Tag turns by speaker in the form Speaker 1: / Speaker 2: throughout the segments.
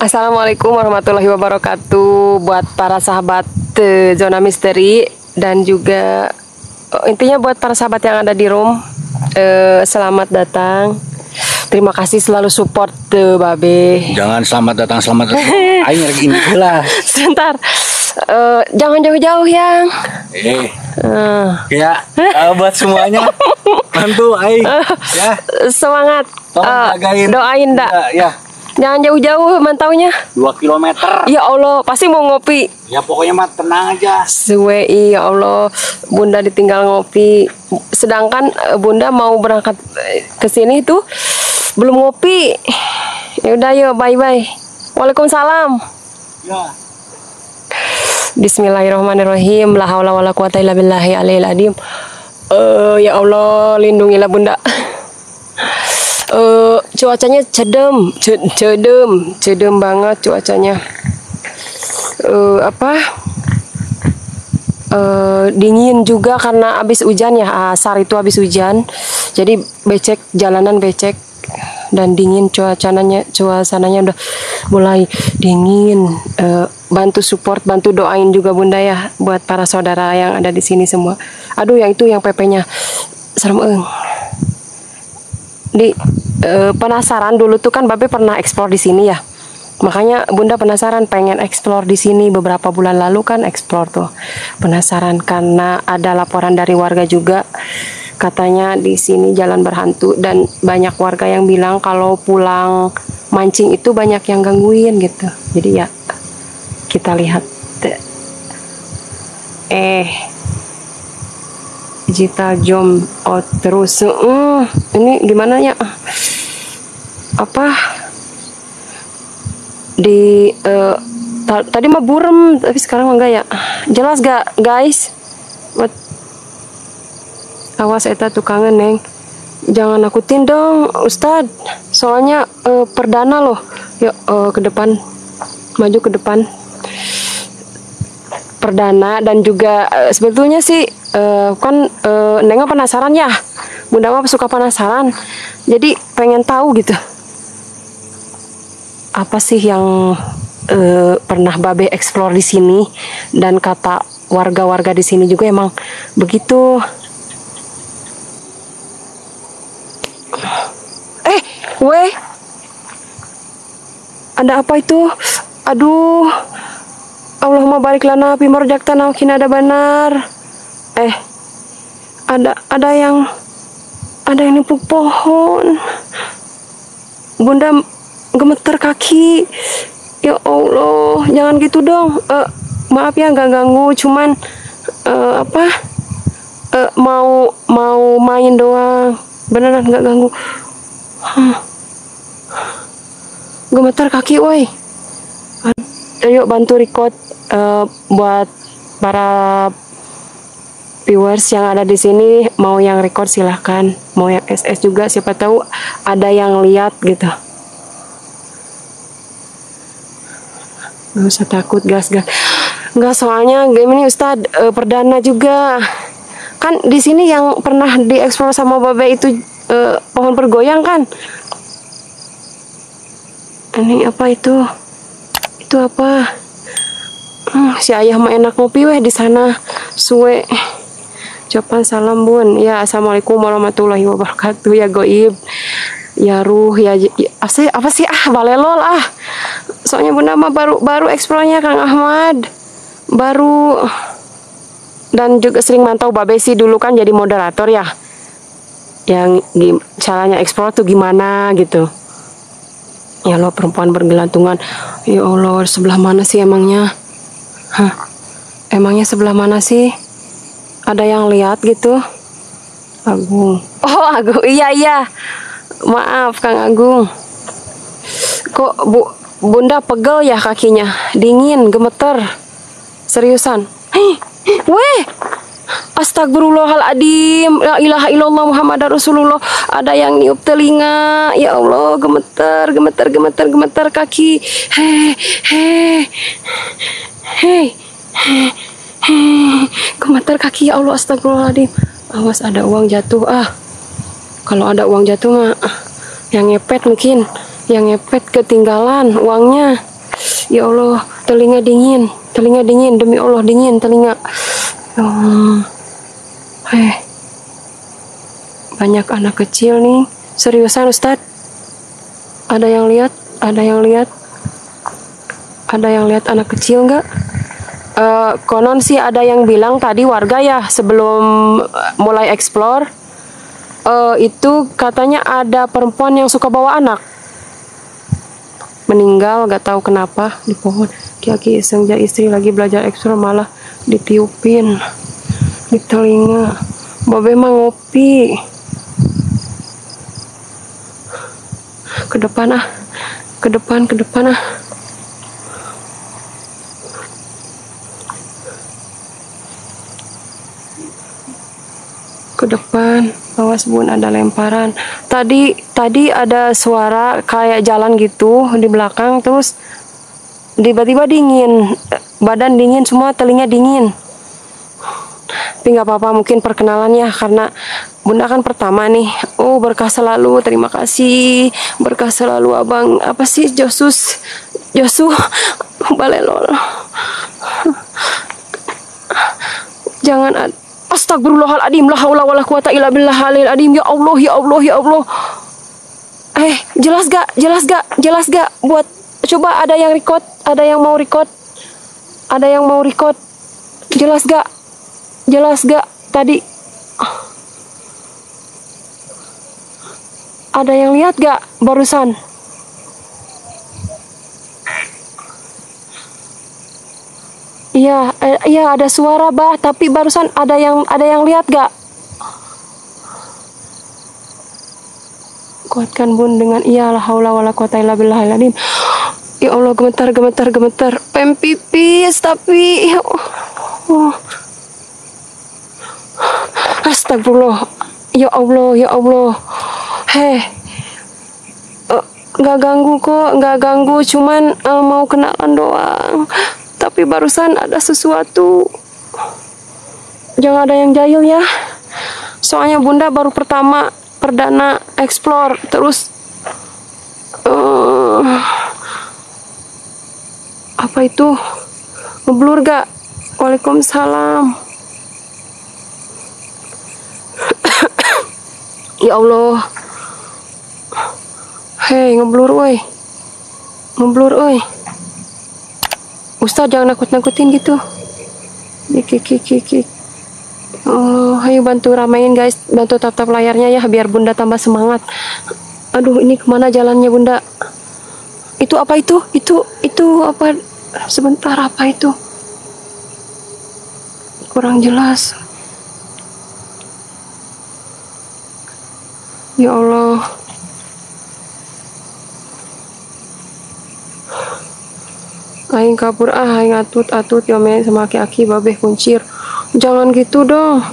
Speaker 1: Assalamualaikum warahmatullahi wabarakatuh buat para sahabat Zona Misteri dan juga intinya buat para sahabat yang ada di room. Selamat datang. Terima kasih selalu support Babe.
Speaker 2: Jangan selamat datang. Aing lagi ini lah.
Speaker 1: Sebentar. Jangan jauh-jauh yang.
Speaker 2: Ya, buat semuanya. Bantu Aing. Ya.
Speaker 1: Semangat.
Speaker 2: Jagain.
Speaker 1: Doain dak.
Speaker 2: Ya.
Speaker 1: Jangan jauh-jauh mantaunya.
Speaker 2: 2 kilometer.
Speaker 1: Ya Allah, pasti mau ngopi.
Speaker 2: Ya pokoknya mah tenang aja.
Speaker 1: Suwei, ya Allah, Bunda ditinggal ngopi. Sedangkan Bunda mau berangkat ke sini tuh belum ngopi. Ya udah yuk, bye-bye. Waalaikumsalam.
Speaker 2: Ya.
Speaker 1: Bismillahirrahmanirrahim. La haula wala quwata illa billahi aliyil azim. Ya Allah, lindungilah Bunda. Cuacanya cedem banget cuacanya. Dingin juga karena habis hujan ya, asar itu habis hujan. Jadi becek, jalanan becek dan dingin cuacananya udah mulai dingin. Bantu support, bantu doain juga Bunda ya buat para saudara yang ada di sini semua. Aduh, yang itu yang PP-nya serem. Penasaran dulu tuh kan Babe pernah eksplor di sini ya. Makanya Bunda penasaran pengen eksplor di sini beberapa bulan lalu kan eksplor tuh. Penasaran karena ada laporan dari warga juga katanya di sini jalan berhantu dan banyak warga yang bilang kalau pulang mancing itu banyak yang gangguin gitu. Jadi ya kita lihat. Digital jom out terus. Ini gimana ya? Tadi mah burem tapi sekarang enggak ya. Jelas gak guys? Awas eta tukangan neng. Jangan nakutin dong Ustad. Soalnya perdana loh. Yuk ke depan. Maju ke depan. Perdana dan juga sebetulnya sih Neng penasaran ya. Bunda mah suka penasaran. Jadi pengen tahu gitu. Apa sih yang pernah Babe eksplor di sini dan kata warga-warga di sini juga emang begitu. Ada apa itu? Aduh. Allahumma barik lana fi marjaktana kina ada benar. Ada yang nipu pohon. Bunda gemeter kaki. Ya Allah, jangan gitu dong. Maaf ya nggak ganggu, cuman mau main doang. Beneran nggak ganggu. Gemeter kaki, woi. Ayo bantu record buat para viewers yang ada di sini. Mau yang record silahkan, mau yang SS juga, siapa tahu ada yang lihat gitu. Gak usah takut gas. Nggak, soalnya game ini Ustadz perdana juga. Kan di sini yang pernah dieksplor sama Babe itu pohon bergoyang kan. Ini apa itu? Itu apa? Si ayah mah enak ngopi weh di sana. Suwe. Ucapan salam Bun. Ya, assalamualaikum warahmatullahi wabarakatuh. Ya goib. Ya ruh. Ya apa sih balelol Soalnya Bunda mah baru eksplornya Kang Ahmad. Baru. Dan juga sering mantau Babe sih dulu kan jadi moderator ya. Yang caranya eksplor tuh gimana gitu. Ya Allah, perempuan bergelantungan. Ya Allah, sebelah mana sih emangnya? Emangnya sebelah mana sih? Ada yang lihat gitu? Agung. Oh, Agung. Iya. Maaf, Kang Agung. Kok Bunda pegel ya kakinya? Dingin, gemeter. Seriusan. Weh. Astagfirullahaladzim. La ilaha illallah Muhammad Rasulullah. Ada yang niup telinga. Ya Allah, gemeter kaki. Gemeter kaki, ya Allah, astagfirullahaladzim. Awas ada uang jatuh. Kalau ada uang jatuh mah yang ngepet mungkin. Yang ngepet ketinggalan uangnya. Ya Allah, telinga dingin demi Allah, dingin telinga. Ya Allah. Banyak anak kecil nih. Seriusan Ustadz? Ada yang lihat? Ada yang lihat anak kecil nggak? Konon sih ada yang bilang tadi warga ya sebelum mulai explore, itu katanya ada perempuan yang suka bawa anak meninggal, nggak tahu kenapa di pohon. Ki-ki senja istri lagi belajar explore malah ditiupin di telinga. Babe mah ngopi. Ke depan ah. Ke depan ah. Ke depan. Awas bun, ada lemparan. Tadi ada suara kayak jalan gitu di belakang, terus tiba-tiba dingin. Badan dingin semua, telinga dingin. Tapi nggak apa-apa, mungkin perkenalan ya, karena Bunda kan pertama nih. Oh, berkah selalu, terima kasih. Berkah selalu abang. Apa sih Josu balelol. Jangan Astagfirullahaladzim, la haula wala quwata illa billahil adim. Ya Allah, ya Allah, ya Allah. Jelas gak buat coba, ada yang record, ada yang mau record. Jelas gak tadi? Ada yang lihat gak barusan? Iya, ada suara bah, tapi barusan ada yang lihat gak? Kuatkan bun dengan iya, la haula wala quwata illa billahil adim. Ya Allah, gemetar. Pengen pipis tapi ya Allah. Astagfirullah. Ya Allah. Nggak ganggu, cuman mau kenalan doang. Tapi barusan ada sesuatu. Jangan ada yang jahil ya. Soalnya Bunda baru perdana explore. Terus apa itu? Ngeblur gak? Waalaikumsalam. Ya Allah. Ngeblur woi. Ustaz jangan nakut-nakutin gitu. Oh, ayo bantu ramein guys, bantu tap-tap layarnya ya biar Bunda tambah semangat. Aduh, ini kemana jalannya Bunda? Itu apa itu? Itu apa? Sebentar, apa itu? Kurang jelas. Ya Allah. Aing kabur aing atut yome sama aki-aki babeh kuncir. Jangan gitu dong.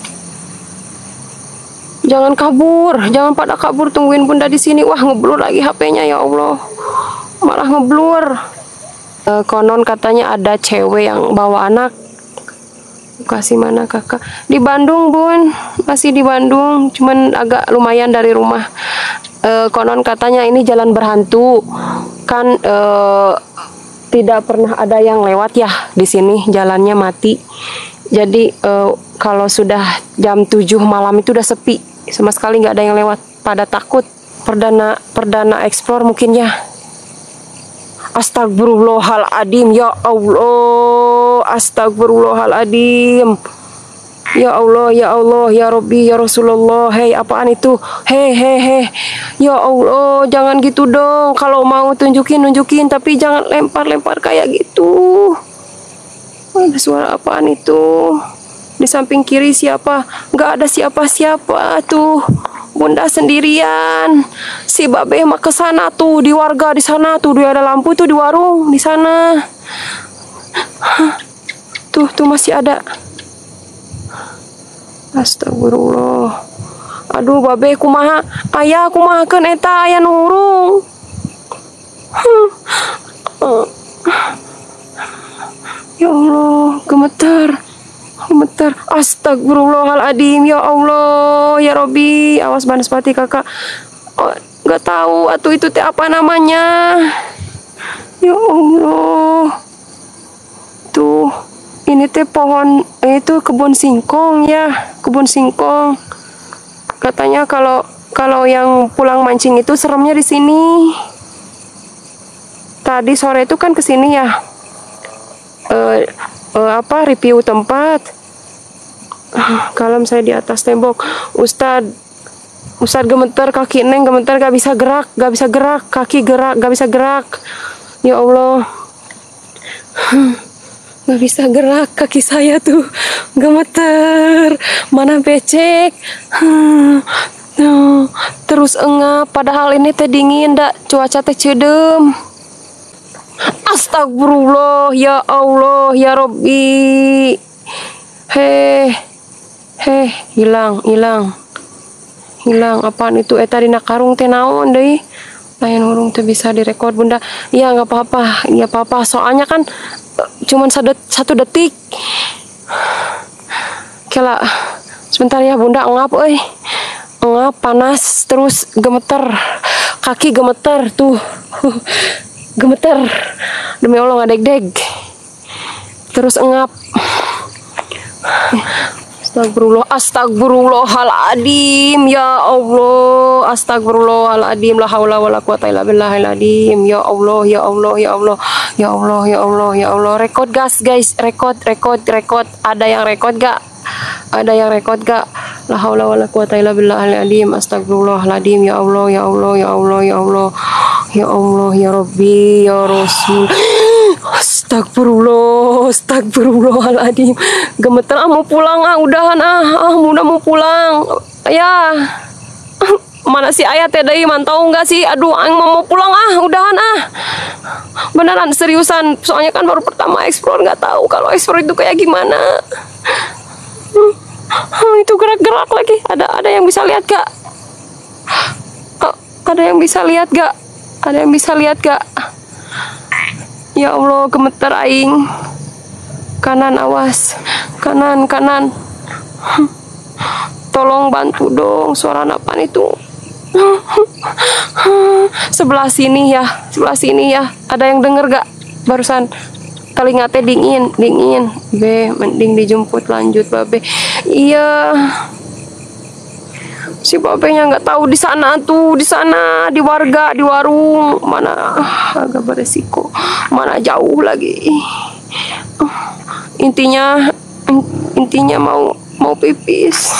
Speaker 1: Jangan kabur, jangan pada kabur, tungguin Bunda di sini. Wah, ngeblur lagi HP-nya ya Allah. Malah ngeblur. Konon katanya ada cewek yang bawa anak. Kasih mana kakak? Di Bandung Bun, masih di Bandung, cuman agak lumayan dari rumah. Konon katanya ini jalan berhantu. Kan tidak pernah ada yang lewat ya di sini, jalannya mati. Jadi kalau sudah jam 7 malam itu udah sepi, sama sekali nggak ada yang lewat. Pada takut. Perdana explore mungkin ya. Astagfirullahaladzim, ya Allah. Astagfirullahaladzim. Ya Allah, ya Rabbi, ya Rasulullah. Apaan itu? Ya Allah, jangan gitu dong. Kalau mau nunjukin, tapi jangan lempar kayak gitu. Ada suara apaan itu? Di samping kiri siapa? Nggak ada siapa-siapa tuh. Bunda sendirian. Si Babe mah ke sana tuh, di warga di sana tuh, dia ada lampu tuh di warung di sana. Tuh masih ada. Astagfirullah. Aduh Babe kumaha? Aya kumahakeun eta aya nurung. Ya Allah, gemetar. Astagfirullahaladzim, ya Allah, ya Robbi. Awas banaspati kakak. Nggak tahu atuh itu teh apa namanya. Ya Allah. Tuh, ini teh pohon itu kebun singkong ya, kebun singkong. Katanya kalau yang pulang mancing itu seremnya di sini. Tadi sore itu kan kesini ya. Review tempat. Kalem saya di atas tembok. Ustad gemeter, kaki Neng gemeter, gak bisa gerak, kaki gerak, gak bisa gerak. Ya Allah. Gak bisa gerak, kaki saya tuh gemeter. Mana becek. Terus engap, padahal ini teh dingin, dak cuaca teh cedem. Astagfirullah, ya Allah, ya Robbi. Hilang apaan itu? Tadi nak karung teh naon deh. Lain urung teh bisa direkod bunda. Iya nggak apa-apa, soalnya kan cuman satu detik. Kela sebentar ya bunda, ngap panas terus gemeter, kaki gemeter tuh. Gemeter, demi Allah nggak deg-deg, terus engap. Astagfirullahaladzim, ya Allah, astagfirullahaladzim, la haula wala quwata illa billahil azim. Ya Allah, ya Allah, ya Allah, ya Allah, ya Allah, ya Allah. Rekod gas guys, rekod. Ada yang rekod gak? La haula wala quwata illa billahil azim. Astagfirullahaladzim, ya Allah, ya Allah, ya Allah, ya Allah, ya Allah, ya Rabbi, ya Rasul. Astagfirullahaladzim. Gemeter, mau pulang udahan udah mau pulang. Ya. Mana si ayah teh deui mantau enggak sih? Aduh, aing mau pulang udahan Beneran seriusan. Soalnya kan baru pertama explore, nggak tahu kalau explore itu kayak gimana. Itu gerak-gerak lagi. Ada yang bisa lihat gak? Ada yang bisa lihat gak? Ya Allah, gemeter aing. Kanan, awas. Kanan. Tolong bantu dong, suara apaan itu? Sebelah sini ya. Ada yang denger gak? Barusan telinga teh dingin. Be, mending dijemput lanjut babe. Iya. Si babenya nggak tahu di sana, di warga, di warung mana agak beresiko, mana jauh lagi. Intinya mau pipis,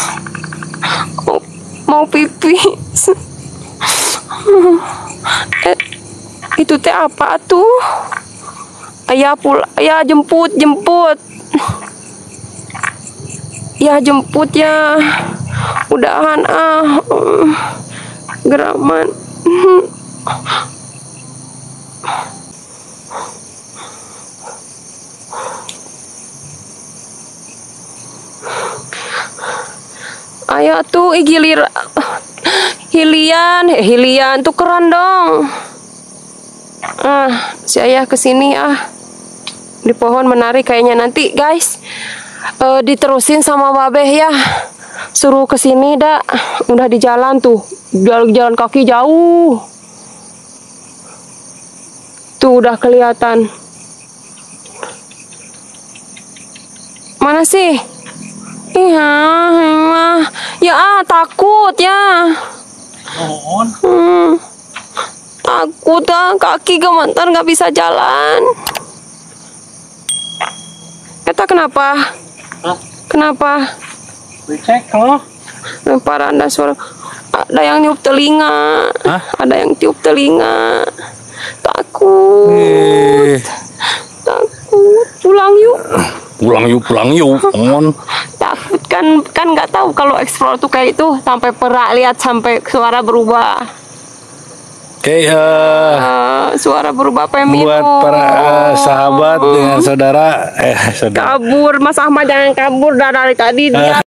Speaker 1: mau pipis. Itu teh apa tuh? Ayah jemput. Ya jemput ya. Udahan geraman. Ayo tuh Hilian tuh keren dong. Si ayah kesini di pohon menarik kayaknya. Nanti guys diterusin sama babeh ya. Suruh kesini dak, udah di jalan tuh, jalan kaki jauh. Tuh udah kelihatan. Mana sih? Iya, ya takut ya. Takut kaki gemeter nggak bisa jalan. Eta kenapa? Kenapa?
Speaker 2: Cek loh.
Speaker 1: Lemparan dan suara. Ada yang tiup telinga. Ada yang tiup telinga. Takut. Takut. Pulang yuk. Aman. Takut kan nggak tahu kalau explore tuh kayak itu, sampai perak lihat sampai suara berubah.
Speaker 2: Oke,
Speaker 1: suara berubah minum.
Speaker 2: buat para sahabat dengan saudara,
Speaker 1: Kabur, Mas Ahmad jangan kabur dari tadi dia.